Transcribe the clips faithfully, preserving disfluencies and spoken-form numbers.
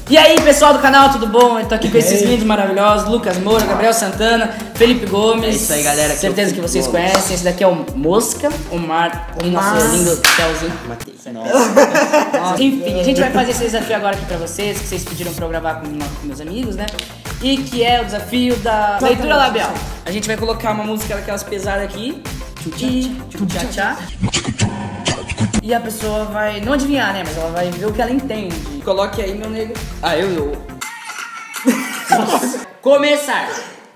E aí, pessoal do canal, tudo bom? Eu tô aqui com esses lindos maravilhosos, Lucas Moura, Gabriel Santana, Felipe Gomes. É isso aí, galera. Certeza que vocês Gomes. conhecem. Esse daqui é o Mosca, o Mar e nosso lindo céuzinho. Nossa. Enfim, a gente vai fazer esse desafio agora aqui pra vocês, que vocês pediram pra eu gravar com, com meus amigos, né? E que é o desafio da leitura labial. A gente vai colocar uma música daquelas pesadas aqui. E tchá-tchá. E a pessoa vai não adivinhar, né? Mas ela vai ver o que ela entende. Coloque aí, meu nego. Ah, eu, eu. Começar.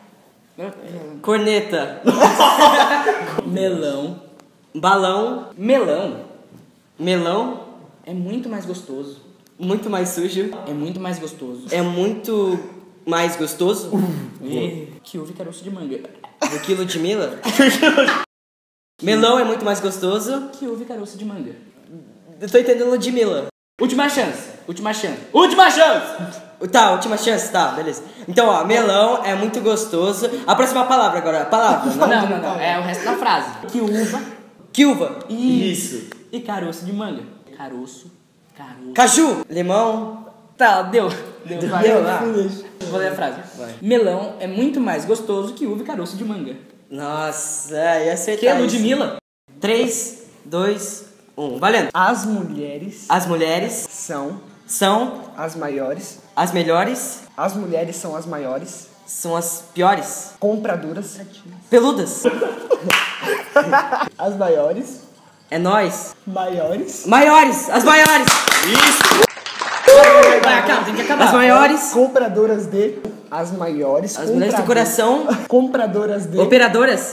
Corneta. Melão. Balão. Melão Melão. é muito mais gostoso. Muito mais sujo. É muito mais gostoso. É muito mais gostoso. É. Que uva e caroço de manga. Do quilo de mila. Melão é muito mais gostoso. Que uva e caroço de manga. Eu tô entendendo de mila. Última chance. Última chance. Última chance! Tá, última chance, tá, beleza. Então, ó, melão é muito gostoso. A próxima palavra agora, a palavra. Não, não, não, não. É o resto da frase. Que uva Que uva. Isso. E caroço de manga. Caroço. Caroço. Caju. Limão. Tá, deu. Deu, vai. Deu lá. Vou ler a frase. Vai. Melão é muito mais gostoso que uva e caroço de manga. Nossa, ia acertar Que é isso. Ludmilla? três, dois, um. Valendo. As mulheres As mulheres são são as maiores. as melhores, As mulheres são as maiores. são as piores. Compradoras. Peludas. As maiores. É nós. Maiores. Maiores, as maiores. Vai, acaba, tem que acabar. As maiores. Compradoras de. As maiores. As mulheres do comprador- coração. Compradoras de. Operadoras.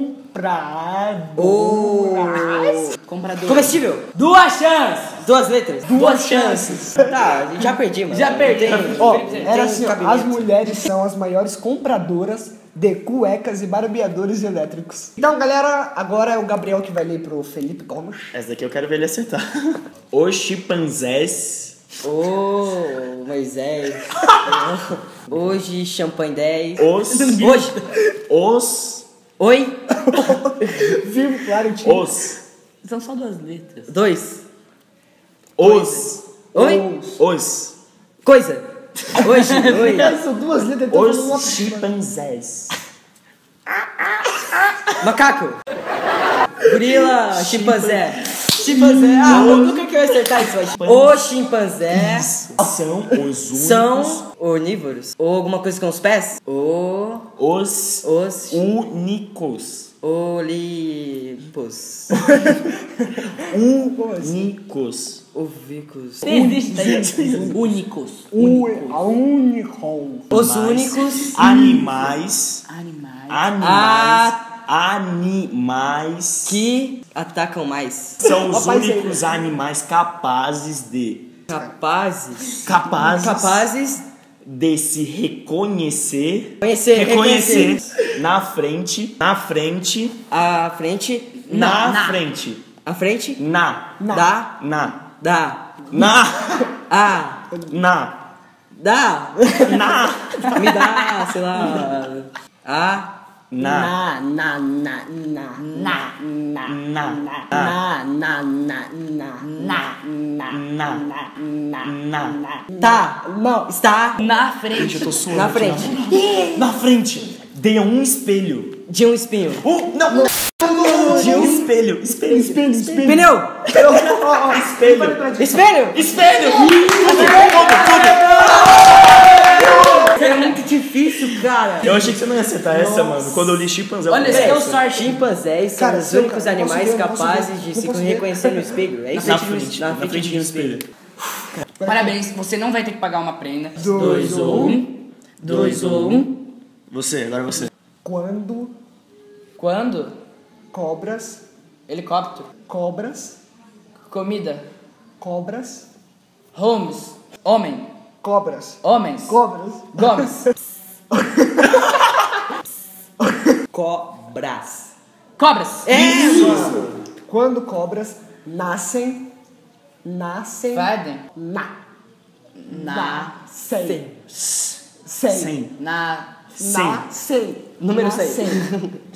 Compradoras. Comprador. Comestível. Duas chances. Duas letras. Duas chances. Tá, já perdi, mano. Já perdi. Não tem- Ó, tem era assim, ó, cabimento. as mulheres são as maiores compradoras de cuecas e barbeadores elétricos. Então, galera, agora é o Gabriel que vai ler pro Felipe Gomes. Essa daqui eu quero ver ele acertar. Os chimpanzés. Ô, Moisés. Hoje, champanhe dez. Os. Hoje. Os. Oi. Vivo, claro, tio. Os. São só duas letras. Dois. Os. Oi. Os. Coisa. Hoje. Oi. São duas letras, então eu tô falando uma Os chimpanzés. Macaco. Gorila. Chimpanzé. Chimpanzé. Ah, eu nunca que eu ia acertar isso hoje. O chimpanzé. São os únicos. São onívoros. Ou alguma coisa com os pés. O. Os Os. únicos. Olipos. Únicos. Ovículos. Existe. Únicos. U- a único. Os Mas únicos. Animais. Animais. Animais. Animais. Que atacam mais. São os Rapaz, únicos animais capazes de. Capazes. Capazes. Capazes. De se reconhecer. Conhecer. Reconhecer. Reconhecer. Na frente. Na frente. À frente. Na, na. frente. À frente. Na. Dá. Na. Dá. Na. Ah. Na. Dá. Na. Me dá, sei lá. Ah. Na. Na, na, na, na, na, na, Na. na, na, na, na, Na. na, Na. na, Na. Tá. Não, Está. Na frente. Gente, eu tô suando. Na aqui, frente. Na frente. Dê um espelho. De um espinho. Uh, não. De um espelho. Espelho. espelho, espelho. Pneu. Espelho. Espelho. Espelho. É muito difícil, cara. Eu achei que você não ia acertar essa, mano. Quando eu li chimpanzé, eu Olha, falei, esse é o essa. sorte. Chimpanzés são Cara, os se eu- únicos eu posso animais ver, eu posso capazes ver, de eu se posso ver. reconhecer no espelho. É isso Na que frente. Na frente de um espelho. Parabéns, você não vai ter que pagar uma prenda. Dois ou um. Dois ou um. Você, agora você. Quando Quando? cobras, Helicóptero. cobras, Comida. cobras, Holmes. Homem. cobras, Homens. cobras, Gomes. Cobras. Cobras. É, quando cobras nascem, nascem, Fadem. na, Na. nascem, Cem. cem, Na. nascem, Número cem.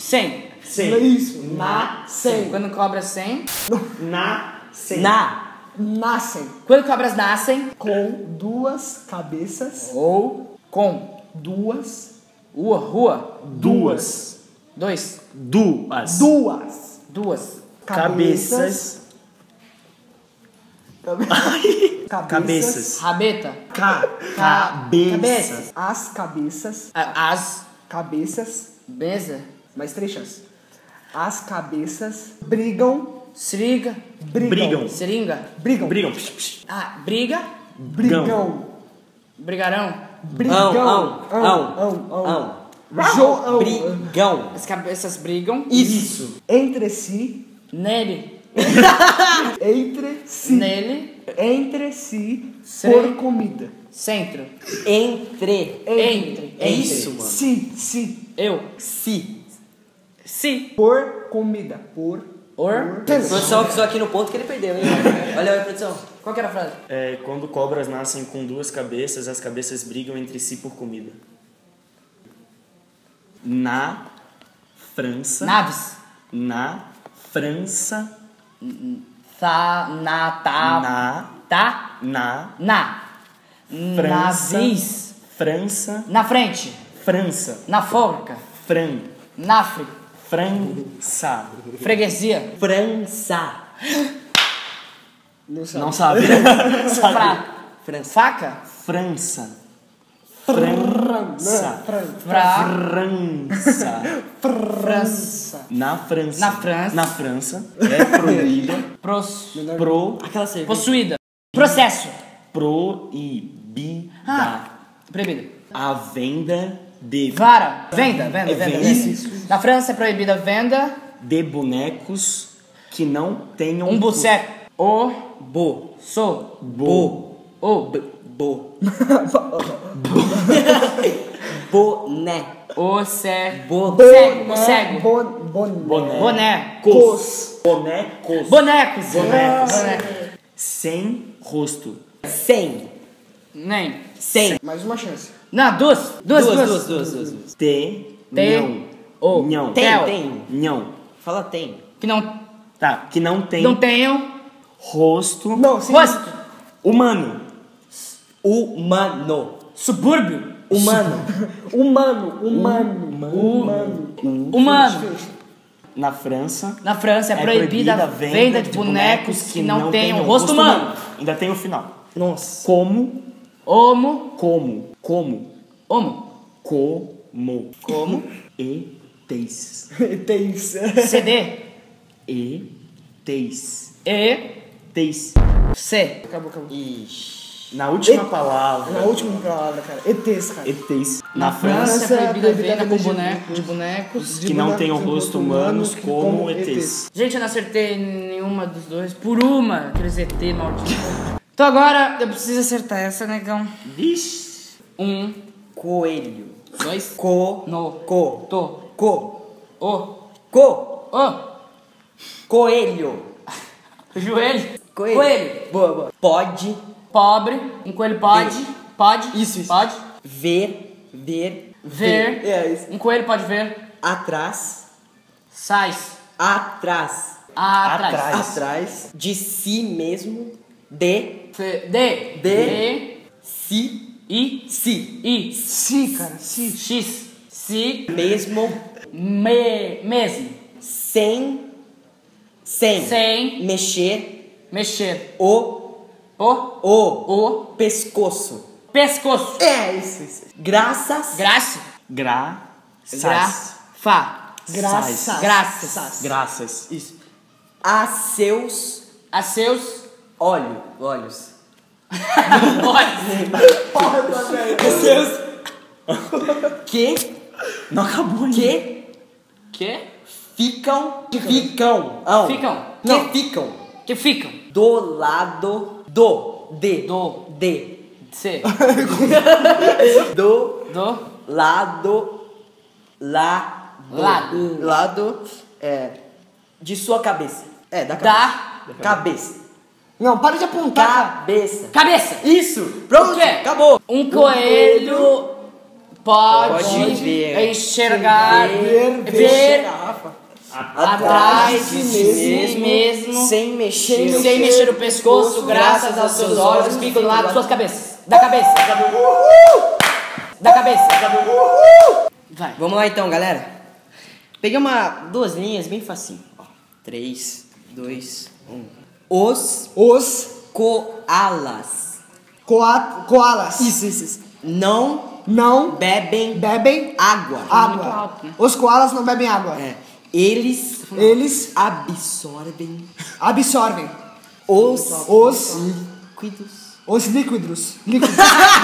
Cem. Não é isso, nascem, Quando cobra cem. Na. Cem. Na. nascem Quando cobras nascem. com duas cabeças. Ou com. Duas. Rua, rua. Duas. Dois. Duas. Duas. Duas. Cabeças. Cabeças. Cabeças. Rabeta. Ca. Cabeças. As cabeças. A- As. Cabeças. Mesa. Mais três chances. As cabeças brigam. Sriga. Brigam. Brigam. Seringa. Brigam. Brigam. Ah, briga. Brigam. Brigarão. Brigam. Ão, ão, ão, ão. Ão. João. Brigão. As cabeças brigam. Isso. Entre si. Nele. Entre si. Nele. Entre si. Sei. Por comida. Centro. Entre. Entre. É isso, mano. Si. Si. Eu. Si. Se. Por comida. Por. Or. Produção avisou aqui no ponto que ele perdeu, hein? Olha aí, produção. Qual que era a frase? É, quando cobras nascem com duas cabeças, as cabeças brigam entre si por comida. Na França. Naves. Na França. Tá. Na. Tá. Na. Tá. Na. Na. França. Navis. França. Na frente. França. Na forca. Fran. Nafre. França. Freguesia. França. Não sabe. Não sabe? sabe? Fra. França. Faca. França. França. Fra. França. França. Na França. Na França. Na França. É proibida. Pros. Pro. Aquela cerveja. Possuída. Processo. Proibida. Ah. Proibida. A venda de, Vara. Venda. Venda. É Venda. venda. venda. Na França é proibida a venda. de bonecos que não tenham Um boceco. O. Bo. So. Bo. O. Bo. Boné. O. Se. Bo. Cego. O cego. Bon, bon, Boné. Boné. Cos. Bonecos. Bonecos. Bonecos. Bonecos. Sem rosto. Sem. Nem. Sem. Mais uma chance. Não, duas. Duas, Duas, duas. duas, duas, duas. duas. Te. Te. Nhão. O. Nhão. Tem, Tel. tem. Nhão. Fala tem. Que não, Tá. Que não tem não tenham rosto Não, sim. rosto. humano. Humano. Subúrbio. Humano. Humano. Humano. Humano. Humano. Na França. Na França é, proibida a venda de bonecos que não tenham rosto humano. Ainda tem o final. Nossa. Como. Homo. Como. Como. Homo. Como. Como. E teis. Tem isso. C D. E teis. E. Teis. C. Acabou, acabou. Ixi. Na última E- palavra. Na última palavra, cara. E T's, cara. E teis. Na Na França. França é proibida a proibida venda a com venda de boneco, de bonecos. de Que não bonecos tenham de rosto rosto humanos humano como como E T's. E T's. Gente, eu não acertei nenhuma dos dois. Por uma, aqueles E T maldito. Então agora eu preciso acertar essa, negão. Vixe. Um, Coelho. dois, Co. no, Co. to, Co. o, Co. o, Coelho. joelho, Coelho. coelho. Boa, boa. Pode. Pobre, um coelho pode, pode, Isso, isso. pode, Ver. Ver. ver, É isso. um coelho pode ver, Atrás. sais, Atrás. atrás, Atrás. Atrás. De si mesmo. De. Fe- de, De. Si. i, Si. i, Si, cara. Si. x, si, Mesmo. me, mesmo, Sem. Sem. sem, Mexer. mexer, O. o, O. o, Pescoço. pescoço, É isso, isso. Graças. graça, Gra. gra, Sas. fa, Graças. graças, Graças. Isso. A seus. a seus Olhos. Olhos. olhos, A seus. Que. Não acabou ainda. Que. que, Ficam. Ficam. Ão. Ficam. Que Não. ficam. que ficam, Do lado. Do. De. do, De. c, Do. do, Lado. Lado. Lado. Lado. É. De sua cabeça. É, da cabeça. da, Cabeça. Não, para de apontar, cara. Cabeça. cabeça, Isso. Pronto. O quê? Acabou. um coelho pode, Pode ver. enxergar, Ver, ver, ver, garrafa. atrás de si mesmo, sem mexer, sem mexer o pescoço, graças aos seus olhos que ficam do lado de suas cabeças. Da cabeça. Da cabeça. Vai. Vamos lá então, galera. Peguei uma, duas linhas bem facinho. Ó, três, dois, um. Os Os koalas. coa- koalas Isso, isso, isso. Não não bebem bebem água. água. alto, né? Os koalas não bebem água. É. Eles, Eles absorvem absorvem os, os, líquidos os líquidos, líquidos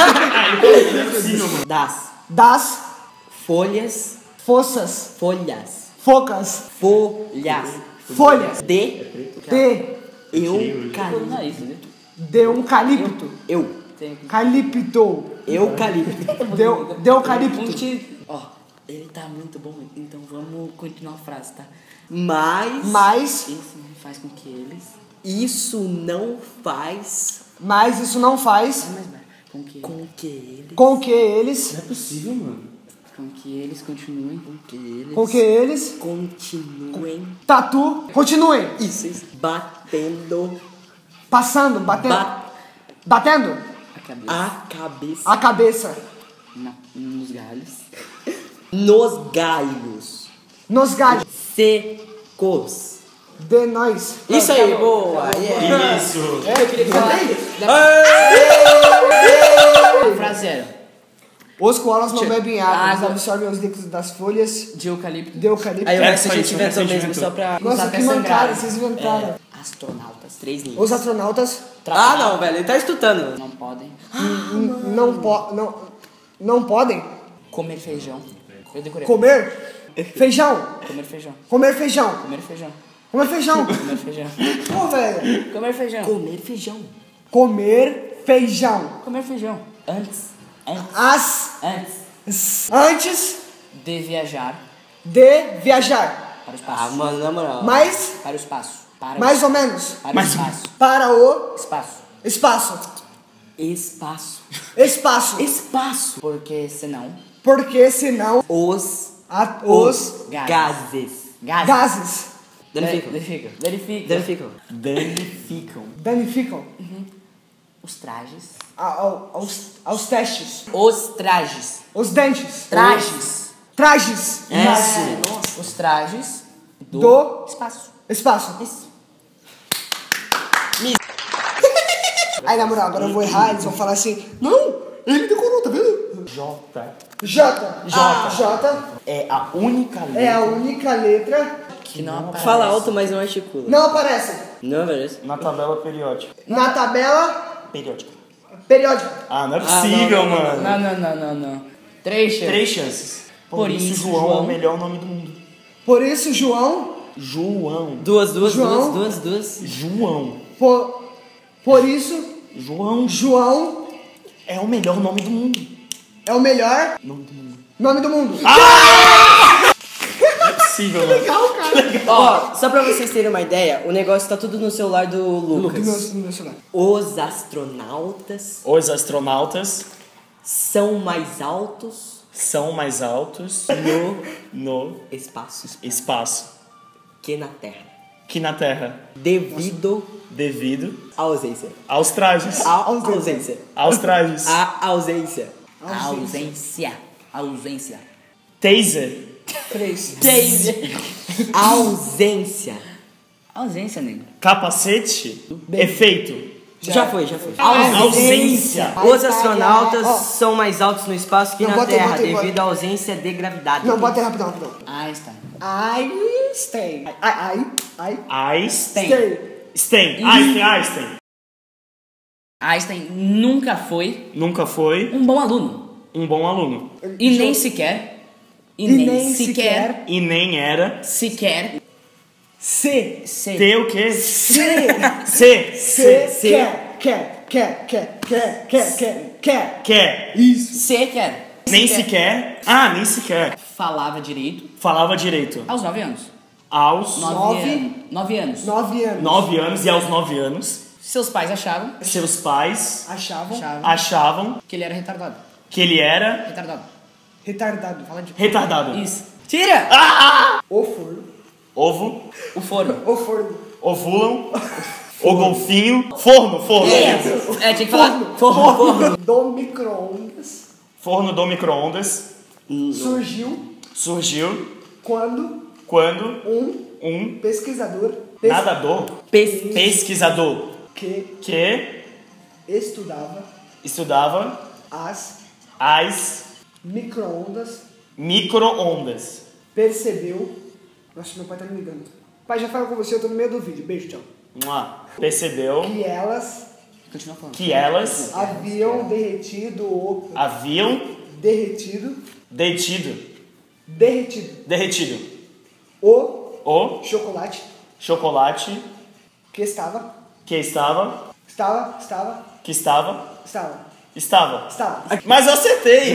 das das folhas, fossas, folhas, focas, folhas folhas de de, eucalipto. Não é isso, né? de eucalipto. Eu. Calipto. Eucalipto. De, de eucalipto. Ó, ele tá muito bom, então vamos continuar a frase, tá? Mas Mas, Isso não faz com que eles... isso não faz mas isso não faz Ah, mas vai. Com que, com que eles com que eles, Não é possível, mano. com que eles continuem... com que eles com que eles, continuem tatu, continuem isso, isso, batendo passando, batendo, ba batendo A cabeça. a cabeça a cabeça Na, nos galhos. nos galhos nos galhos secos. de nós. Isso aí, boa. Yeah. Isso. Eu queria falar... A frase era... Os koalas não Tchê. bebem água, eles Água. absorvem os líquidos das folhas De eucalipto. de eucalipto. Aí eu É, acho que a só gente isso, inventou é, só mesmo inventou. só pra. Nossa, até que sangrar. mancada, vocês inventaram. Astronautas. Três linhas. Os astronautas Ah, não, velho, ele tá estudando. Não podem n- não, po não, não podem comer feijão. Eu decorei. comer feijão. Comer feijão. Comer feijão. Comer feijão. Comer feijão. Comer feijão. Pô, velho. Comer feijão. Comer feijão. Comer feijão. Comer feijão. Antes. Antes. As Antes antes de viajar de viajar. para o espaço. Ah, mano, na moral. Mais, Para o espaço. Para mais o, ou menos. para Mais o ou espaço. Para o Espaço. espaço. Espaço. Espaço. Espaço. Porque senão... Porque senão Os. a, os Gases. Gases. Gases. gases Danificam. Danificam. Danificam. Danificam. Danificam. danificam Os trajes. a- ao- aos, aos testes. Os trajes. Os dentes. Trajes. Trajes. É. Nossa. Os trajes do, Do- espaço. Espaço. Isso. Aí, na moral, agora eu vou errar, eles vão falar assim, não, ele decorou, tá vendo? J. J. J. J É a única letra. é a única letra Que não aparece. Fala alto, mas não articula. não aparece Não, velho. Na tabela periódica. na tabela Periódica. periódica. Ah, não é Ah, possível, não, não, mano. Não, não, não, não, não. Três chances. Três chances. Por, Por isso, isso, João, é João. o melhor nome do mundo. Por isso, João, João. Duas, duas, João. duas, duas, duas. João. por, por isso, João João é o melhor nome do mundo. é o melhor Nome do mundo. nome do mundo. Não é possível, mano. Legal, cara. Ó, só pra vocês terem uma ideia, o negócio tá tudo no celular do No Lucas. meu, no meu celular. Os astronautas Os astronautas são mais altos são mais altos no no espaço espaço que na Terra, que na Terra, devido devido à ausência. aos trajes. À ausência. Aos trajes. À ausência. Ausência. Ausência. Taser. Três. Ausência. Ausência, nego. Capacete. Efeito. Já, foi, já foi. Ausência. Os astronautas Ó. são mais altos no espaço que Não, na bota aí, Terra, bota aí, bota. devido à ausência de gravidade. Não, bota aí rapidão, rapidão. Einstein. Einstein. Ai, ai, ai. Einstein. Stay. Einstein. Einstein. Einstein. Einstein nunca foi Nunca foi um bom aluno. um bom aluno. E nem sequer. E, E nem, nem sequer. E nem era. Sequer. C. Ser. Ter o quê? C. C. C. C. Quer, quer, quer, quer, quer, quer, quer, quer. Quer. Isso. Sequer. Nem sequer. Ah, nem sequer. Falava direito Falava direito. aos nove anos. Aos Nove, Nove. anos. Nove anos. Nove anos. nove anos e aos nove anos, Seus pais achavam, seus pais Achavam. achavam achavam que ele era retardado. que ele era Retardado. Retardado. Fala de retardado. Isso. Tira! o for. ovo, O forno. O forno. ovulam, o golfinho, forno, forno. É, é, tinha que falar. Forno. Forno. Do micro-ondas. Forno do micro-ondas Surgiu surgiu quando quando um um pesquisador pes- nadador, Pes... pesquisador, que que estudava estudava as as micro-ondas micro-ondas percebeu... Nossa, meu pai tá me ligando. Pai, já falo com você, eu tô no meio do vídeo. Beijo, tchau. Mua. percebeu Que elas Continua falando. que elas haviam derretido o... haviam Derretido... detido, Derretido derretido o o chocolate chocolate que estava... que estava, Estava... Estava... que estava, Estava... estava. Estava... Mas eu acertei!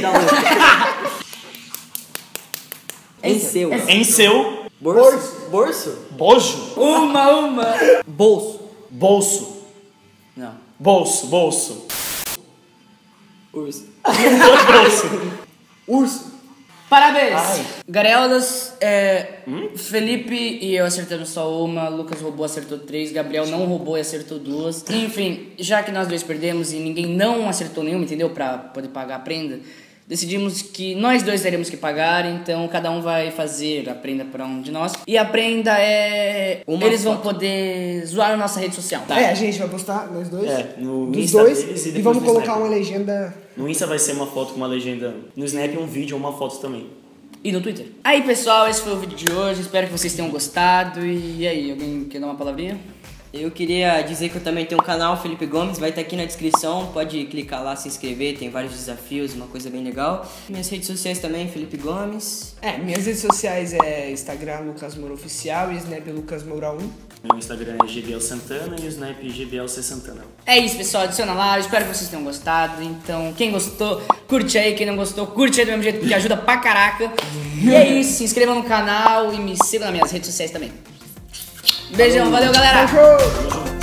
Em seu. Em seu Bolso. Bolso? bojo, Uma, uma. Bolso. bolso, Não. bolso, bolso, Urso. bolso. Urso. Parabéns! Ai. Garelas, é, Felipe e eu acertamos só uma, Lucas roubou, acertou três, Gabriel não roubou e acertou duas. Enfim, já que nós dois perdemos e ninguém não acertou nenhuma, entendeu? Pra poder pagar a prenda, decidimos que nós dois teremos que pagar, então cada um vai fazer a prenda pra um de nós. E a prenda é... Uma eles vão foto. poder zoar a nossa rede social. É, a gente vai postar, nós dois, É, no dos Insta dois, deles e e, depois vamos no colocar Snap. uma legenda... No Insta vai ser uma foto com uma legenda. No Snap um vídeo ou uma foto também. E no Twitter. Aí, pessoal, esse foi o vídeo de hoje. Espero que vocês tenham gostado. E aí, alguém quer dar uma palavrinha? Eu queria dizer que eu também tenho um canal, Felipe Gomes, vai estar aqui na descrição, pode clicar lá, se inscrever, tem vários desafios, uma coisa bem legal. Minhas redes sociais também, Felipe Gomes. É, minhas redes sociais é Instagram Lucas Moura Oficial e Snap Lucas Moura um. Meu Instagram é G B L Santana e o Snap G B L C Santana. É isso, pessoal. Adiciona lá. Eu espero que vocês tenham gostado. Então, quem gostou, curte aí. Quem não gostou, curte aí do mesmo jeito, porque ajuda pra caraca. E é isso. Se inscreva no canal e me siga nas minhas redes sociais também. Beijão. Valeu, galera. Show!